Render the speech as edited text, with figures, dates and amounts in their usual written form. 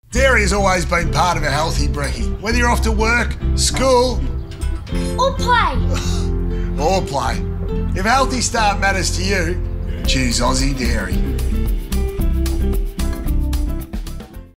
Dairy has always been part of a healthy brekkie. Whether you're off to work, school... Or play. or play. If healthy start matters to you, choose Aussie Dairy.